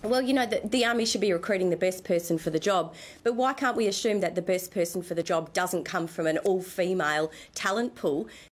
Well, you know, the Army should be recruiting the best person for the job, but why can't we assume that the best person for the job doesn't come from an all-female talent pool?